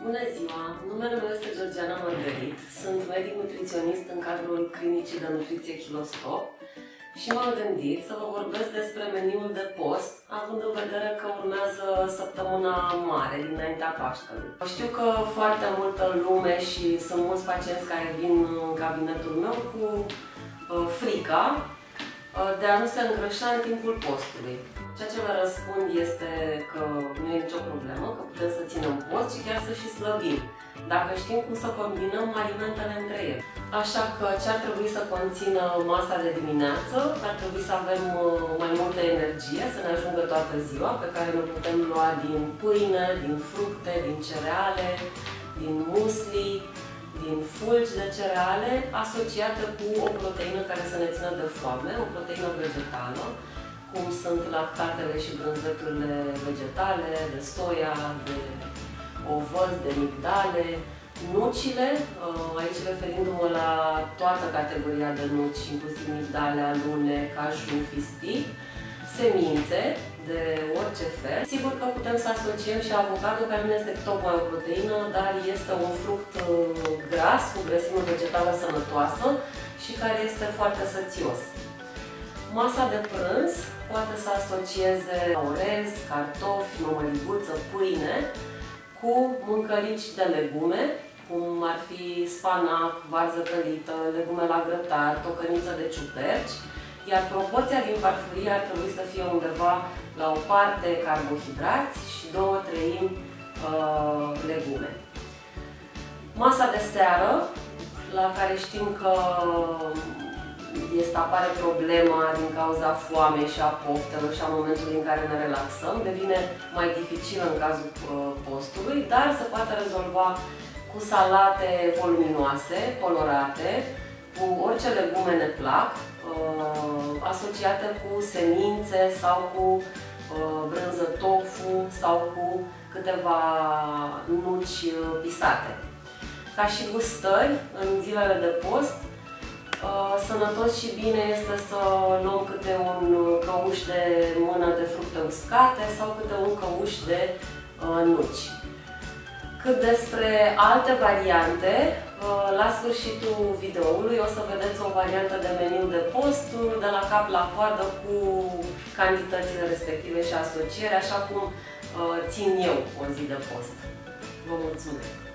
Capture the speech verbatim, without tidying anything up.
Bună ziua! Numele meu este Georgiana Margarit. Sunt medic nutriționist în cadrul Clinicii de Nutriție Kilostop și m-am gândit să vă vorbesc despre meniul de post, având în vedere că urmează săptămâna mare dinaintea Paștelui. Știu că foarte multă lume și sunt mulți pacienți care vin în cabinetul meu cu uh, frica uh, de a nu se îngrășa în timpul postului. Ceea ce vă răspund este că nu e nicio problemă, că putem să ținem post și chiar să și slăbim, dacă știm cum să combinăm alimentele între ele. Așa că ce ar trebui să conțină masa de dimineață? Ar trebui să avem mai multă energie, să ne ajungă toată ziua, pe care ne putem lua din pâine, din fructe, din cereale, din musli, din fulgi de cereale, asociată cu o proteină care să ne țină de foame, o proteină vegetală, cum sunt lactatele și brânzeturile vegetale, de soia, de ovăz, de migdale, nucile, aici referindu-mă la toată categoria de nuci, inclusiv migdale, alune, caju, fistic, semințe de orice fel. Sigur că putem să asociem și avocado, care nu este tocmai o proteină, dar este un fruct gras, cu grăsime vegetală sănătoasă și care este foarte sățios. Masa de prânz poate să asocieze orez, cartofi, mămăliguță, pâine cu mâncărici de legume, cum ar fi spanac, varză călită, legume la grătar, tocăniță de ciuperci, iar proporția din farfurie ar trebui să fie undeva la o parte carbohidrați și două treimi uh, legume. Masa de seară, la care știm că este, apare problema din cauza foamei și a poftelor și a momentului în care ne relaxăm, devine mai dificil în cazul postului, dar se poate rezolva cu salate voluminoase, colorate, cu orice legume ne plac, asociate cu semințe sau cu brânză tofu sau cu câteva nuci pisate. Ca și gustări, în zilele de post, sănătos și bine este să luăm câte un căuș de mână de fructe uscate sau câte un căuș de uh, nuci. Cât despre alte variante, uh, la sfârșitul videoului o să vedeți o variantă de meniu de post de la cap la coadă cu cantitățile respective și asociere, așa cum uh, țin eu o zi de post. Vă mulțumesc!